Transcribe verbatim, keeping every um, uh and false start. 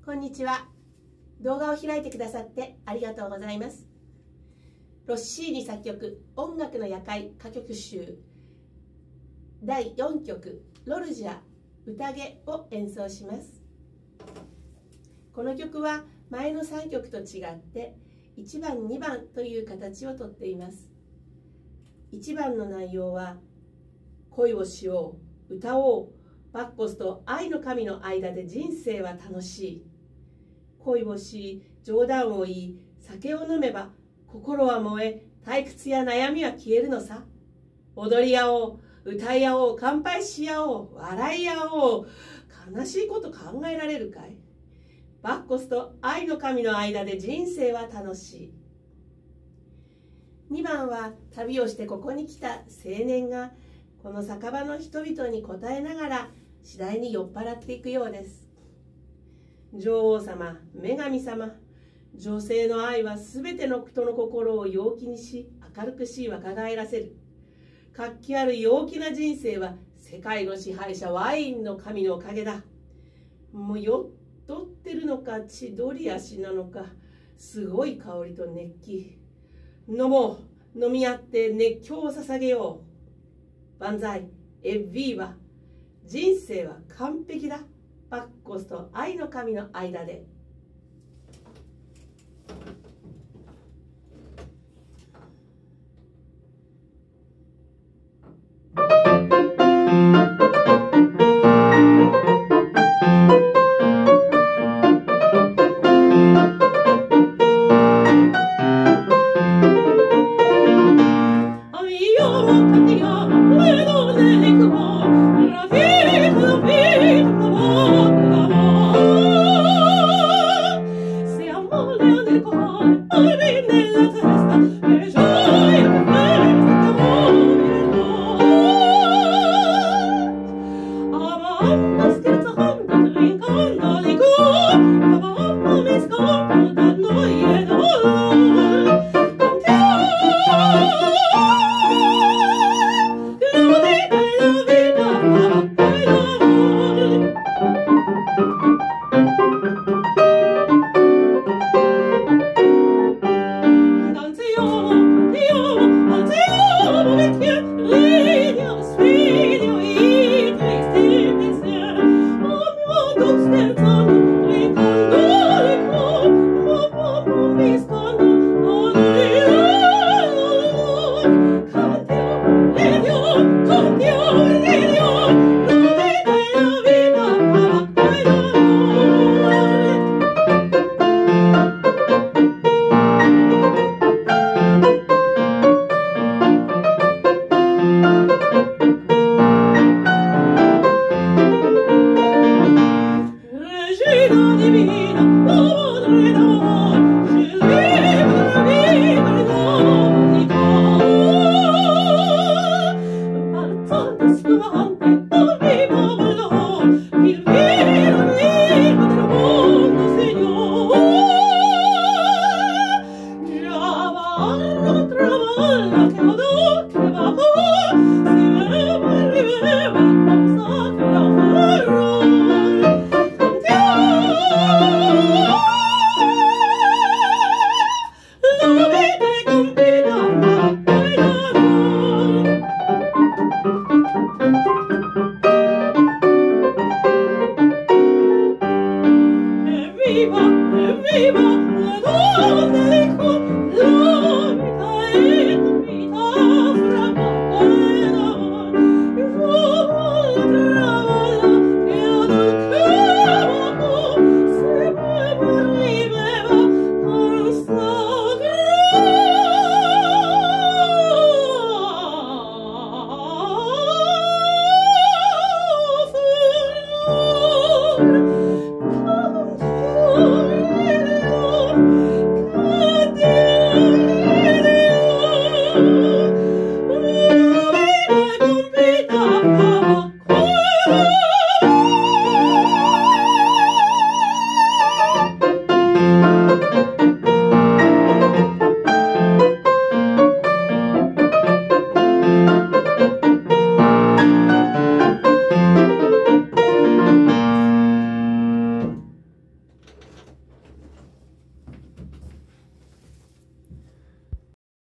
こんにちは。動画を開いてくださってありがとうございます。ロッシーニ作曲音楽の夜会歌曲集だいよんきょくロルジャ宴を演奏します。この曲は前のさんきょくと違っていちばんにばんという形をとっています。いちばんの内容は恋をしよう、歌おう、バッコスと愛の神の間で人生は楽しい。恋をし、冗談を言い、酒を飲めば心は燃え、退屈や悩みは消えるのさ。踊り合おう、歌い合おう、乾杯し合おう、笑い合おう。悲しいこと考えられるかい？バッコスと愛の神の間で人生は楽しい。にばんは旅をしてここに来た青年がこの酒場の人々に応えながら次第に酔っ払っていくようです。女王様、女神様、女性の愛はすべての人の心を陽気にし明るくし若返らせる。活気ある陽気な人生は世界の支配者ワインの神のおかげだ。もう酔っとってるのか千鳥足なのか、すごい香りと熱気。飲もう、飲み合って熱狂を捧げよう。万歳、エッビーバ。人生は完璧だ。バッコスと愛の神の間で。Come on.